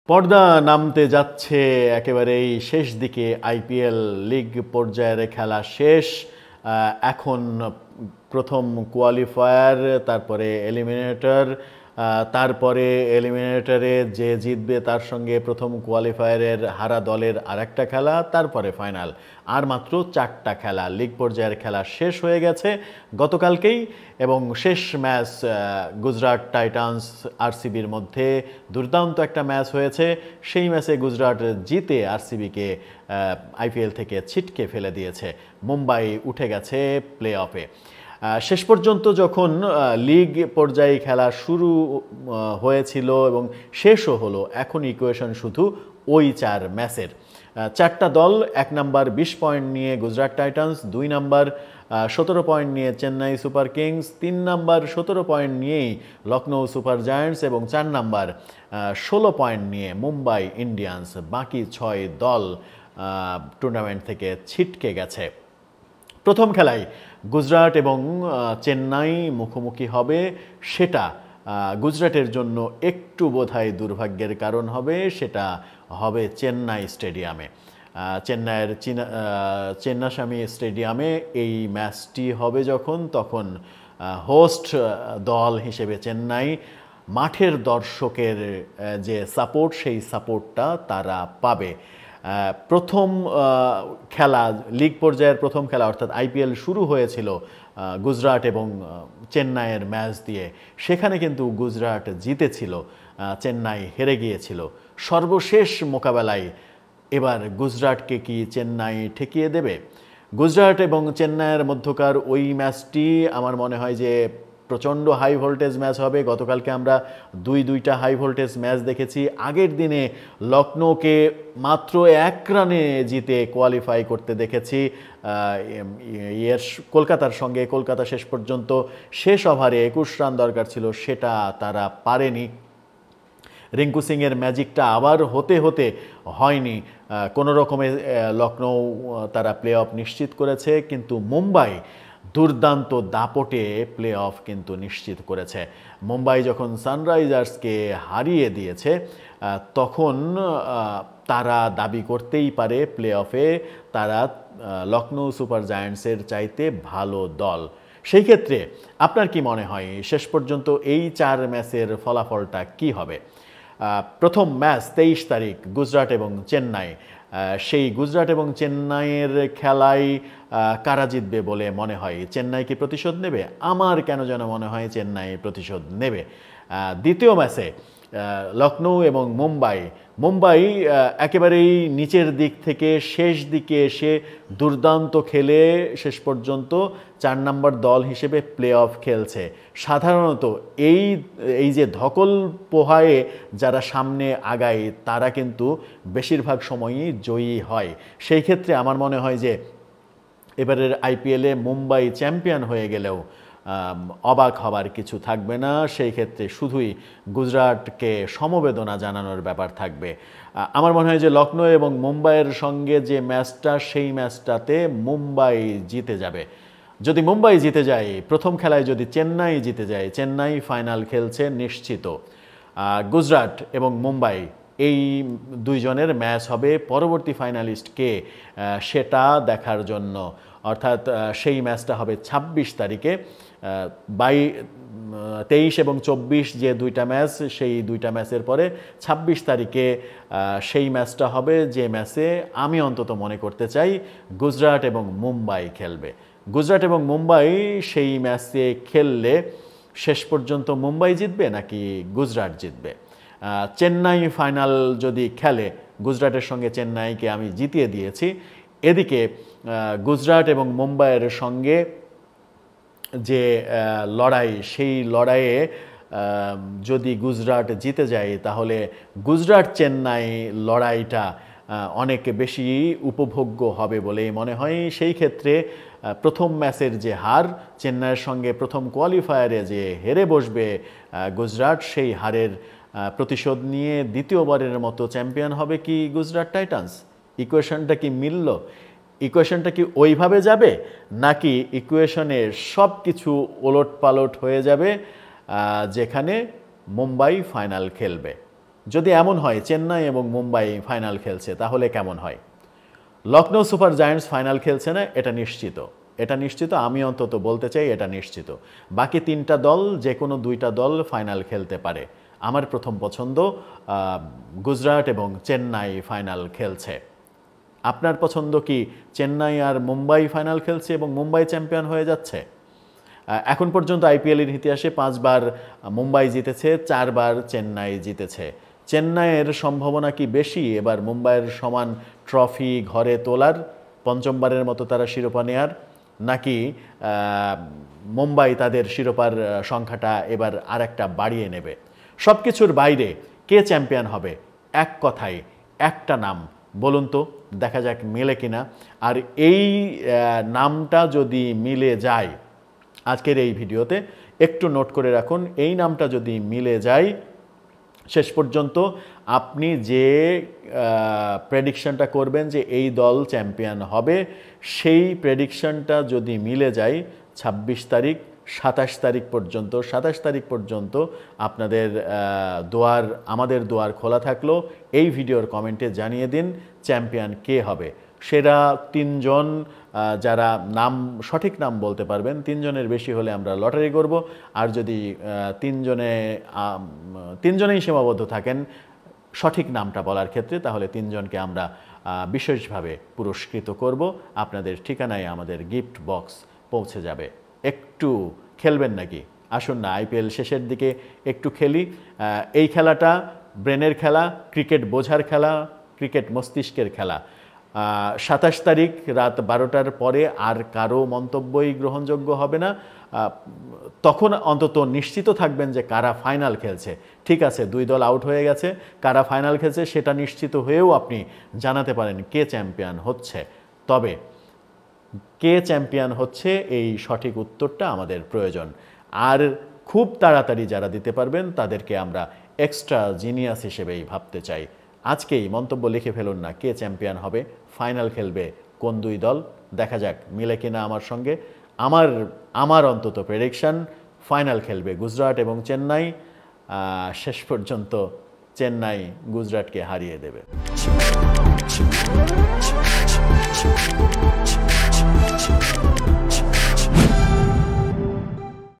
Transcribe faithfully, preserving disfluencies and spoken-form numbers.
পর্দা নামতে যাচ্ছে একেবারেই শেষ দিকে। আইপিএল লিগ পর্যায়ের খেলা শেষ। এখন প্রথম কোয়ালিফায়ার, তারপরে এলিমিনেটর, তারপরে এলিমিনেটরে যে জিতবে তার সঙ্গে প্রথম কোয়ালিফায়ারের হারা দলের আরেকটা খেলা, তারপরে ফাইনাল। আর মাত্র চারটা খেলা, লিগ পর্যায়ের খেলা শেষ হয়ে গেছে গতকালকেই। এবং শেষ ম্যাচ গুজরাট টাইটান্স আরসিবির মধ্যে দুর্দান্ত একটা ম্যাচ হয়েছে। সেই ম্যাচে গুজরাট জিতে আরসিবিকে আইপিএল থেকে ছিটকে ফেলে দিয়েছে। মুম্বাই উঠে গেছে প্লে অফে। শেষ পর্যন্ত যখন লিগ পর্যায়ে খেলা শুরু হয়েছিল এবং শেষও হলো, এখন ইকুয়েশন শুধু ওই চার ম্যাচের। চারটা দল, এক নাম্বার বিশ পয়েন্ট নিয়ে গুজরাট টাইটান্স, দুই নাম্বার সতেরো পয়েন্ট নিয়ে চেন্নাই সুপার কিংস, তিন নাম্বার সতেরো পয়েন্ট নিয়েই লখনৌ সুপার জায়ান্টস এবং চার নাম্বার ষোলো পয়েন্ট নিয়ে মুম্বাই ইন্ডিয়ান্স। বাকি ছয় দল টুর্নামেন্ট থেকে ছিটকে গেছে। প্রথম খেলায় গুজরাট এবং চেন্নাই মুখোমুখি হবে। সেটা গুজরাটের জন্য একটু বোধহয় দুর্ভাগ্যের কারণ হবে। সেটা হবে চেন্নাই স্টেডিয়ামে, চেন্নাইয়ের চিনা চেন্নাস্বামী স্টেডিয়ামে এই ম্যাচটি হবে যখন, তখন হোস্ট দল হিসেবে চেন্নাই মাঠের দর্শকের যে সাপোর্ট, সেই সাপোর্টটা তারা পাবে। প্রথম খেলা, লিগ পর্যায়ের প্রথম খেলা অর্থাৎ আইপিএল শুরু হয়েছিল গুজরাট এবং চেন্নাইয়ের ম্যাচ দিয়ে। সেখানে কিন্তু গুজরাট জিতেছিল, চেন্নাই হেরে গিয়েছিল। সর্বশেষ মোকাবেলায় এবার গুজরাটকে কি চেন্নাই ঠেকিয়ে দেবে? গুজরাট এবং চেন্নাইয়ের মধ্যকার ওই ম্যাচটি আমার মনে হয় যে প্রচণ্ড হাই ভোল্টেজ ম্যাচ হবে। গতকালকে আমরা দুই দুইটা হাই ভোল্টেজ ম্যাচ দেখেছি। আগের দিনে লখনৌকে মাত্র এক রানে জিতে কোয়ালিফাই করতে দেখেছি ইয়ের কলকাতার সঙ্গে। কলকাতা শেষ পর্যন্ত শেষ ওভারে একুশ রান দরকার ছিল, সেটা তারা পারেনি। রিঙ্কু সিংয়ের ম্যাজিকটা আবার হতে হতে হয়নি। কোনো রকমে লখনৌ তারা প্লে অফ নিশ্চিত করেছে, কিন্তু মুম্বাই দুর্দান্ত দাপটে প্লে অফ কিন্তু নিশ্চিত করেছে। মুম্বাই যখন সানরাইজার্সকে হারিয়ে দিয়েছে, তখন তারা দাবি করতেই পারে প্লে অফে তারা লখনৌ সুপার জায়ান্টসের চাইতে ভালো দল। সেই ক্ষেত্রে আপনার কি মনে হয় শেষ পর্যন্ত এই চার ম্যাচের ফলাফলটা কি হবে? প্রথম ম্যাচ তেইশ তারিখ গুজরাট এবং চেন্নাই। সেই গুজরাট এবং চেন্নাইয়ের খেলায় কারা জিতবে বলে মনে হয়? চেন্নাই কি প্রতিশোধ নেবে? আমার কেন যেন মনে হয় চেন্নাই প্রতিশোধ নেবে। দ্বিতীয় ম্যাচে লখনৌ এবং মুম্বাই। মুম্বাই একেবারেই নিচের দিক থেকে শেষ দিকে এসে দুর্দান্ত খেলে শেষ পর্যন্ত চার নম্বর দল হিসেবে প্লে অফ খেলছে। সাধারণত এই এই যে ধকল পোহায়ে যারা সামনে আগায়, তারা কিন্তু বেশিরভাগ সময়ই জয়ী হয়। সেই ক্ষেত্রে আমার মনে হয় যে এবারের আইপিএলে মুম্বাই চ্যাম্পিয়ন হয়ে গেলেও অবাক হবার কিছু থাকবে না। সেই ক্ষেত্রে শুধুই গুজরাটকে সমবেদনা জানানোর ব্যাপার থাকবে। আমার মনে হয় যে লখনৌ এবং মুম্বাইয়ের সঙ্গে যে ম্যাচটা, সেই ম্যাচটাতে মুম্বাই জিতে যাবে। যদি মুম্বাই জিতে যায়, প্রথম খেলায় যদি চেন্নাই জিতে যায়, চেন্নাই ফাইনাল খেলছে নিশ্চিত। গুজরাট এবং মুম্বাই এই দুইজনের ম্যাচ হবে পরবর্তী ফাইনালিস্টকে সেটা দেখার জন্য। অর্থাৎ সেই ম্যাচটা হবে ছাব্বিশ তারিখে। বাই তেইশ এবং চব্বিশ যে দুইটা ম্যাচ, সেই দুইটা ম্যাচের পরে ছাব্বিশ তারিখে সেই ম্যাচটা হবে, যে ম্যাচে আমি অন্তত মনে করতে চাই গুজরাট এবং মুম্বাই খেলবে। গুজরাট এবং মুম্বাই সেই ম্যাচে খেললে শেষ পর্যন্ত মুম্বাই জিতবে নাকি গুজরাট জিতবে? চেন্নাই ফাইনাল যদি খেলে, গুজরাটের সঙ্গে চেন্নাইকে আমি জিতিয়ে দিয়েছি। এদিকে গুজরাট এবং মুম্বাইয়ের সঙ্গে যে লড়াই, সেই লড়াইয়ে যদি গুজরাট জিতে যায়, তাহলে গুজরাট চেন্নাই লড়াইটা অনেক বেশি উপভোগ্য হবে বলেই মনে হয়। সেই ক্ষেত্রে প্রথম ম্যাচের যে হার, চেন্নাইয়ের সঙ্গে প্রথম কোয়ালিফায়ারে যে হেরে বসবে গুজরাট, সেই হারের প্রতিশোধ নিয়ে দ্বিতীয়বারের মতো চ্যাম্পিয়ন হবে কি গুজরাট টাইটান্স? ইকুয়েশনটা কি মিলল? ইকুয়েশনটা কি ওইভাবে যাবে, নাকি ইকুয়েশনে সব কিছু ওলট পালট হয়ে যাবে যেখানে মুম্বাই ফাইনাল খেলবে? যদি এমন হয় চেন্নাই এবং মুম্বাই ফাইনাল খেলছে তাহলে কেমন হয়? লখনৌ সুপার জায়ান্টস ফাইনাল খেলছে না, এটা নিশ্চিত, এটা নিশ্চিত, আমি অন্তত বলতে চাই এটা নিশ্চিত। বাকি তিনটা দল যে কোনো দুইটা দল ফাইনাল খেলতে পারে। আমার প্রথম পছন্দ গুজরাট এবং চেন্নাই ফাইনাল খেলছে। আপনার পছন্দ কি চেন্নাই আর মুম্বাই ফাইনাল খেলছে এবং মুম্বাই চ্যাম্পিয়ন হয়ে যাচ্ছে? এখন পর্যন্ত আইপিএলের ইতিহাসে পাঁচবার মুম্বাই জিতেছে, চারবার চেন্নাই জিতেছে। চেন্নাইয়ের সম্ভাবনা কি বেশি এবার মুম্বাইয়ের সমান ট্রফি ঘরে তোলার, পঞ্চমবারের মতো তারা শিরোপা নেয়ার, নাকি মুম্বাই তাদের শিরোপার সংখ্যাটা এবার আর একটা বাড়িয়ে নেবে? সব কিছুর বাইরে কে চ্যাম্পিয়ন হবে? এক কথায় একটা নাম বলুন তো, দেখা যাক মেলে কিনা। আর এই নামটা যদি মিলে যায়, আজকের এই ভিডিওতে একটু নোট করে রাখুন, এই নামটা যদি মিলে যায়, শেষ পর্যন্ত আপনি যে প্রেডিকশনটা করবেন যে এই দল চ্যাম্পিয়ন হবে, সেই প্রেডিকশনটা যদি মিলে যায় ছাব্বিশ তারিখ সাতাশ তারিখ পর্যন্ত সাতাশ তারিখ পর্যন্ত আপনাদের দুয়ার, আমাদের দুয়ার খোলা থাকলো। এই ভিডিওর কমেন্টে জানিয়ে দিন চ্যাম্পিয়ন কে হবে। সেরা তিনজন যারা নাম সঠিক নাম বলতে পারবেন, তিনজনের বেশি হলে আমরা লটারি করব। আর যদি তিনজনে তিনজনেই সীমাবদ্ধ থাকেন সঠিক নামটা বলার ক্ষেত্রে, তাহলে তিনজনকে আমরা বিশেষভাবে পুরস্কৃত করব। আপনাদের ঠিকানায় আমাদের গিফট বক্স পৌঁছে যাবে। একটু খেলবেন নাকি? আসুন না, আইপিএল শেষের দিকে একটু খেলি। এই খেলাটা ব্রেনের খেলা, ক্রিকেট বোঝার খেলা, ক্রিকেট মস্তিষ্কের খেলা। সাতাশ তারিখ রাত বারোটার পরে আর কারো মন্তব্যই গ্রহণযোগ্য হবে না। তখন অন্তত নিশ্চিত থাকবেন যে কারা ফাইনাল খেলছে। ঠিক আছে, দুই দল আউট হয়ে গেছে, কারা ফাইনাল খেলছে সেটা নিশ্চিত হয়েও আপনি জানাতে পারেন কে চ্যাম্পিয়ন হচ্ছে। তবে কে চ্যাম্পিয়ন হচ্ছে এই সঠিক উত্তরটা আমাদের প্রয়োজন। আর খুব তাড়াতাড়ি যারা দিতে পারবেন তাদেরকে আমরা এক্সট্রা জিনিয়াস হিসেবেই ভাবতে চাই। আজকেই মন্তব্য লিখে ফেলুন না কে চ্যাম্পিয়ন হবে, ফাইনাল খেলবে কোন দুই দল। দেখা যাক মিলে কিনা আমার সঙ্গে। আমার আমার অন্তত প্রেডিকশন ফাইনাল খেলবে গুজরাট এবং চেন্নাই। শেষ পর্যন্ত চেন্নাই গুজরাটকে হারিয়ে দেবে।